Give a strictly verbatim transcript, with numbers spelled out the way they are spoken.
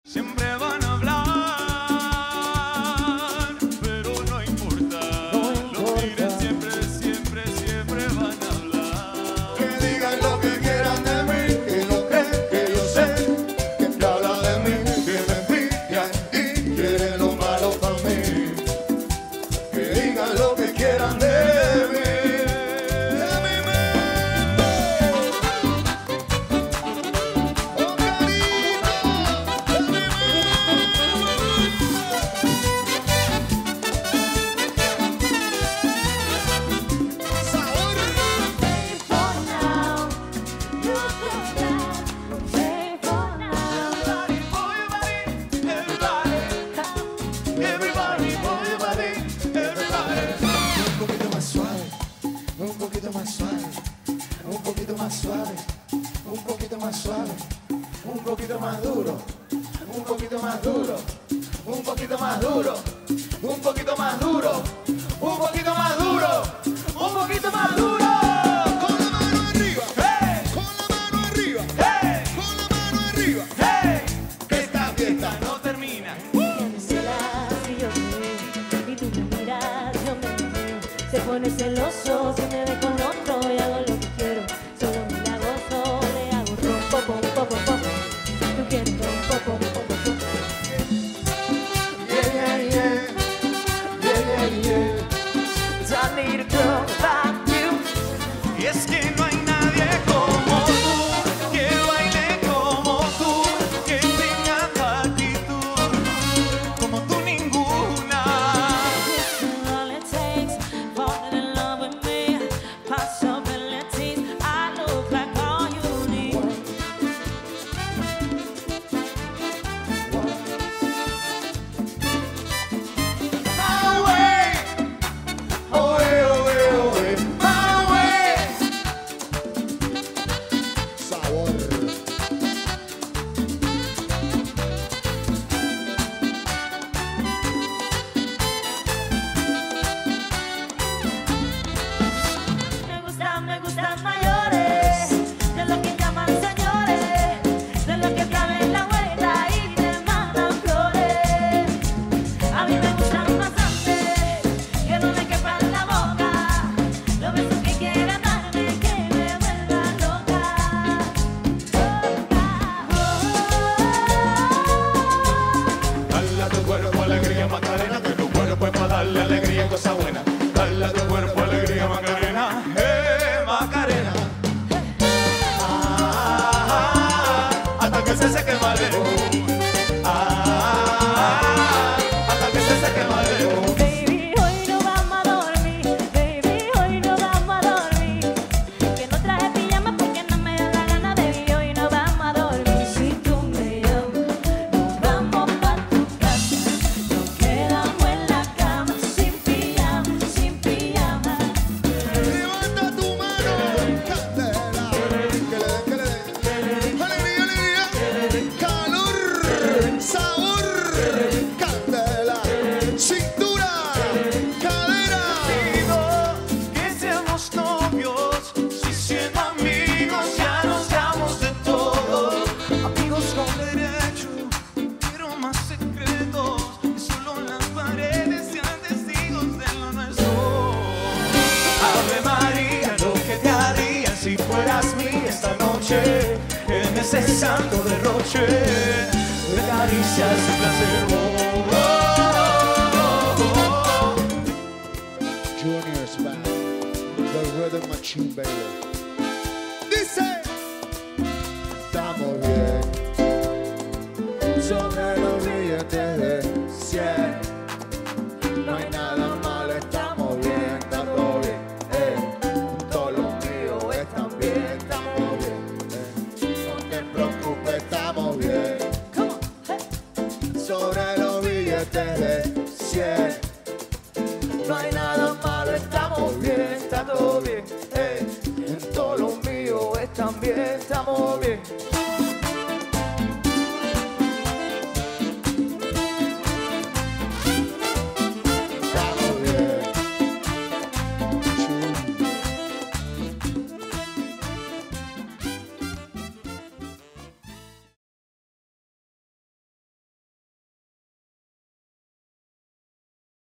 Siempre van a hablar, pero no importa. No importa. Los tigres siempre, siempre, siempre van a hablar. Que digan lo que quieran de mí, que lo que, que yo sé, que te hablan de mí, que me envidian y quieren lo malo para mí. Que digan lo que quieran de mí. Un poquito más suave, un poquito más suave, un poquito más suave, un poquito más duro, un poquito más duro, un poquito más duro, un poquito más duro, un poquito más duro, un poquito más duro. Con la mano arriba, hey, con la mano arriba, hey, con la mano arriba, hey, que esta fiesta no termina. Y tú me miras, yo me miro, se pone celoso, se me ve con otro y hago lo que quiero. Solo me la gozo, le hago rom, pom, pom, pom, pom, pom. Tú quieres rom, pom, pom, pom, pom, pom. Yeah, yeah, yeah, yeah, yeah, yeah. I need a girl like you. Y es que no hay nadie como tú, que baile como tú, que tenga actitud como tú ninguna. This is all it takes, falling in love with me. Possibilities, I look like all you need. My way, oh way, oh way, oh way, my way. Sabor. Me gustan, me gustan mayores, de lo que llaman señores, de lo que traen la vuelta y te mandan flores. A mí me gustan bastante, que no me quepa en la boca, los besos que quieran darme, que me vuelva loca. Dale a tu cuerpo alegría, Macarena, que tu cuerpo es para darle alegría y cosa buena. Dale a tu cuerpo alegría, Macarena, eh, Macarena. Ah, hasta que se seque el maleo. Ah, hasta que se seque el maleo. Baby, hoy no vamos a dormir, baby, hoy no vamos a dormir. Que no traje pijama porque no me da la gana, baby, hoy no vamos a dormir. Si tú me llamas, nos vamos pa' tu casa, nos quedamos en la cama, sin pijama, sin pijama. Levanta tu mano, candela. Que le den, que le den. Alegría, alegría. Calor, sabor, candela. Cintura, cadera. Digo que seamos novios, si siendo amigos ya nos damos de todo. Amigos con derecho, pero más secretos, que solo las paredes sean testigos de lo nuestro. Ave María, lo que te haría si fueras mía esta noche, en ese santo derroche de caricias y placer. Oh, oh, oh, oh, oh. Junior's Band, the Rhythm Machine, baby. Dice, estamos bien sobre los billetes de cien. No hay nada malo, estamos bien, está todo bien. Eh. Todos los míos están bien, estamos bien. Eh. No te preocupes, estamos bien sobre los billetes de cien. No hay nada malo, estamos bien, está todo bien. Eh. En todos los míos están bien, estamos bien.